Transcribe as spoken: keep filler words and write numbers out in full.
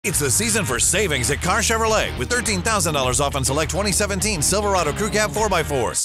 It's the season for savings at Carr Chevrolet with thirteen thousand dollars off on select twenty seventeen Silverado Crew Cab four by fours.